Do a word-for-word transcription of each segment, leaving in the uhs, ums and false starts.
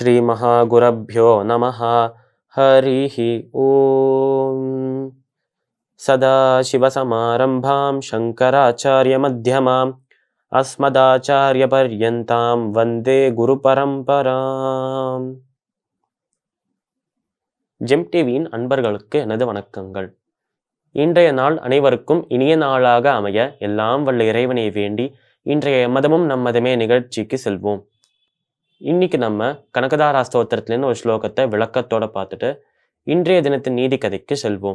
श्री महागुरभ्यो नमः। हरिः ओम। सदाशिवसमारम्भां शंकराचार्यमध्यमाम् अस्मदाचार्यपर्यन्तां वन्दे गुरुपरम्पराम्। ஜெம் டிவியின் அன்பர்களுக்கு எனது வணக்கங்கள். இன்றைய நாள் அனைவருக்கும் இனிய நாளாக அமைய எல்லாம் வல்ல இறைவனை வேண்டி இன்றைய மதமும் நம்மதமே நிகழ்ச்சிக்கு செல்வோம். இன்னைக்கு நம்ம கனகதாரா ஸ்தோத்திரத்துலேருந்து ஒரு ஸ்லோகத்தை விளக்கத்தோட பார்த்துட்டு இன்றைய தினத்தின் நீதி கதைக்கு செல்வோம்.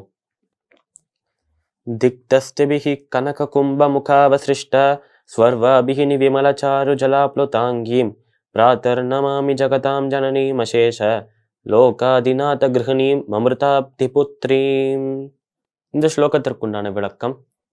திக்தஸ்திபிஹி கனக கும்ப முகாவசிருஷ்ட ஸ்வர்வாபிஹி நிவிமலசாரு ஜலாப்ளுதாங்கீம் பிராத்தர் நமாமி ஜகதாம் ஜனனீம் அசேஷ லோகாதிநாத கிருஹணீம் மமிருதாப்தி புத்ரீம். இந்த ஸ்லோகத்திற்குண்டான விளக்கம்.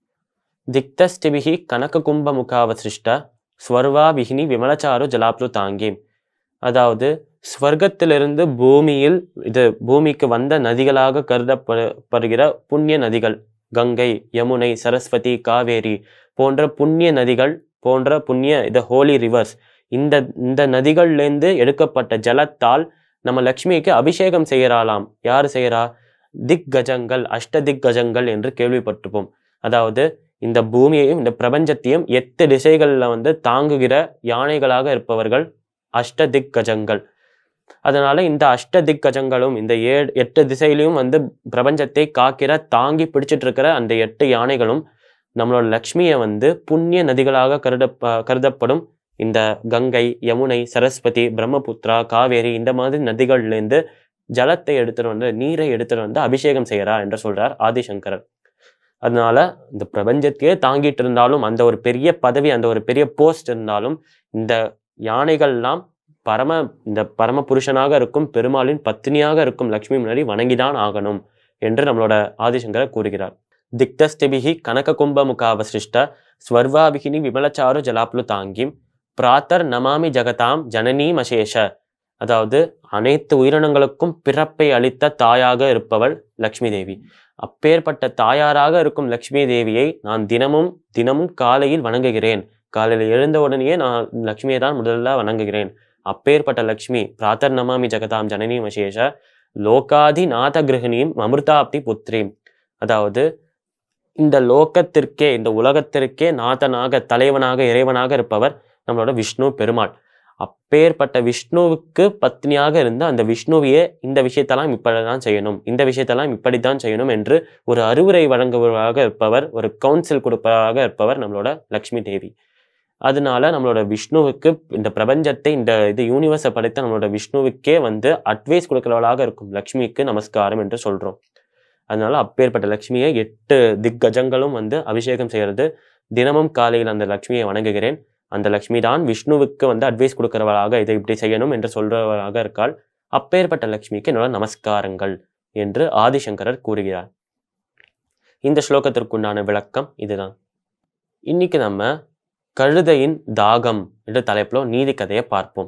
திக்தஸ்திபிஹி கனக கும்ப முகாவசிருஷ்ட ஸ்வர்வாபிஹினி விமலச்சாரு ஜலாப்ளுதாங்கீம். அதாவது ஸ்வர்க்கத்திலிருந்து பூமியில் இது பூமிக்கு வந்த நதிகளாக கருதப்படுகிற புண்ணிய நதிகள், கங்கை, யமுனை, சரஸ்வதி, காவேரி போன்ற புண்ணிய நதிகள் போன்ற புண்ணிய இது ஹோலி ரிவர்ஸ், இந்த இந்த நதிகள்லேருந்து எடுக்கப்பட்ட ஜலத்தால் நம்ம லக்ஷ்மிக்கு அபிஷேகம் செய்யறாளாம். யார் செய்யறா? திக்கஜங்கள், அஷ்ட திக்கஜங்கள் என்று கேள்விப்பட்டிருப்போம். அதாவது இந்த பூமியையும் இந்த பிரபஞ்சத்தையும் எட்டு திசைகளில் வந்து தாங்குகிற யானைகளாக இருப்பவர்கள் அஷ்ட திக்கஜங்கள். அதனால இந்த அஷ்ட திக்கஜங்களும் இந்த ஏ எட்டு திசையிலையும் வந்து பிரபஞ்சத்தை காக்கிற தாங்கி பிடிச்சிட்டு இருக்கிற அந்த எட்டு யானைகளும் நம்மளோட லக்ஷ்மியை வந்து புண்ணிய நதிகளாக கருத கருதப்படும் இந்த கங்கை, யமுனை, சரஸ்வதி, பிரம்மபுத்திரா, காவேரி இந்த மாதிரி நதிகள்லேருந்து ஜலத்தை எடுத்துட்டு வந்து நீரை எடுத்துட்டு வந்து அபிஷேகம் செய்யறா என்று சொல்றார் ஆதிசங்கரர். அதனால இந்த பிரபஞ்சத்தையே தாங்கிட்டு இருந்தாலும் அந்த ஒரு பெரிய பதவி, அந்த ஒரு பெரிய போஸ்ட் இருந்தாலும் இந்த யானைகள்லாம் பரம இந்த பரம புருஷனாக இருக்கும் பெருமாளின் பத்னியாக இருக்கும் லக்ஷ்மி முன்னாடி வணங்கிதான் ஆகணும் என்று நம்மளோட ஆதிசங்கரர் கூறுகிறார். திக்தஸ்திபிஹி கனக கும்ப முகாவசிருஷ்ட ஸ்வர்வாபிகினி விமலச்சாரு ஜலாப்ளுதாங்கீம் பிராத்தர் நமாமி ஜகதாம் ஜனனீம் அசேஷ. அதாவது அனைத்து உயிரினங்களுக்கும் பிறப்பை அளித்த தாயாக இருப்பவள் லக்ஷ்மி தேவி. அப்பேற்பட்ட தாயாராக இருக்கும் லக்ஷ்மி தேவியை நான் தினமும் தினமும் காலையில் வணங்குகிறேன். காலையில் எழுந்த உடனேயே நான் லக்ஷ்மியை தான் முதல்ல வணங்குகிறேன். அப்பேற்பட்ட லக்ஷ்மி பிராத்தர் நமாமி ஜகதாம் ஜனனீம் அசேஷ லோகாதி நாத கிருஹணீம் அமிர்தாப்தி புத்ரீம். அதாவது இந்த லோகத்திற்கே இந்த உலகத்திற்கே நாதனாக தலைவனாக இறைவனாக இருப்பவர் நம்மளோட விஷ்ணு பெருமாள். அப்பேற்பட்ட விஷ்ணுவுக்கு பத்னியாக இருந்த அந்த விஷ்ணுவையே இந்த விஷயத்தெல்லாம் இப்படிதான் செய்யணும், இந்த விஷயத்தெல்லாம் இப்படித்தான் செய்யணும் என்று ஒரு அறிவுரை வழங்குவதாக இருப்பவர், ஒரு கவுன்சில் கொடுப்பதாக இருப்பவர் நம்மளோட லக்ஷ்மி தேவி. அதனால நம்மளோட விஷ்ணுவுக்கு இந்த பிரபஞ்சத்தை இந்த இது யூனிவர்ஸை படைத்த நம்மளோட விஷ்ணுவுக்கே வந்து அட்வைஸ் கொடுக்கிறவளாக இருக்கும் லக்ஷ்மிக்கு நமஸ்காரம் என்று சொல்றோம். அதனால அப்பேற்பட்ட லக்ஷ்மியை எட்டு திக்கஜங்களும் வந்து அபிஷேகம் செய்யறது. தினமும் காலையில் அந்த லக்ஷ்மியை வணங்குகிறேன். அந்த லக்ஷ்மி தான் விஷ்ணுவுக்கு வந்து அட்வைஸ் கொடுக்கிறவளாக இதை இப்படி செய்யணும் என்று சொல்றவளாக இருக்காள். அப்பேற்பட்ட லக்ஷ்மிக்கு என்னோட நமஸ்காரங்கள் என்று ஆதிசங்கரர் கூறுகிறார். இந்த ஸ்லோகத்திற்குண்டான விளக்கம் இதுதான். இன்னைக்கு நம்ம கழுதையின் தாகம் என்ற தலைப்புல நீதி கதையை பார்ப்போம்.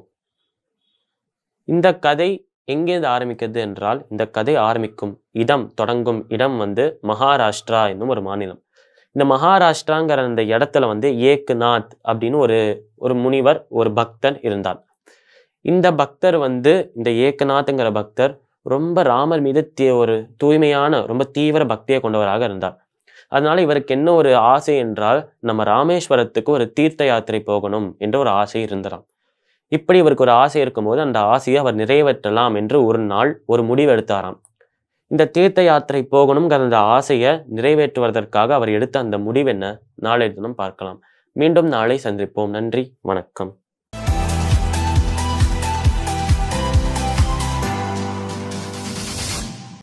இந்த கதை எங்கேருந்து ஆரம்பிக்கிறது என்றால், இந்த கதை ஆரம்பிக்கும் இடம் தொடங்கும் இடம் வந்து மகாராஷ்டிரா என்னும் ஒரு மாநிலம். இந்த மகாராஷ்டிராங்கிற அந்த இடத்துல வந்து ஏக்நாத் அப்படின்னு ஒரு ஒரு முனிவர், ஒரு பக்தர் இருந்தார். இந்த பக்தர் வந்து இந்த ஏக்நாத்ங்கிற பக்தர் ரொம்ப ராமர் மீது தீ ஒரு தூய்மையான ரொம்ப தீவிர பக்தியை கொண்டவராக இருந்தார். அதனால இவருக்கு என்ன ஒரு ஆசை என்றால், நம்ம ராமேஸ்வரத்துக்கு ஒரு தீர்த்த யாத்திரை போகணும் என்ற ஒரு ஆசை இருந்தாராம். இப்படி இவருக்கு ஒரு ஆசை இருக்கும்போது அந்த ஆசையை அவர் நிறைவேற்றலாம் என்று ஒரு நாள் ஒரு முடிவு எடுத்தாராம். இந்த தீர்த்த யாத்திரை போகணுங்கிற அந்த ஆசையை நிறைவேற்றுவதற்காக அவர் எடுத்த அந்த முடிவு என்ன, நாளை தினம் பார்க்கலாம். மீண்டும் நாளை சந்திப்போம். நன்றி, வணக்கம்.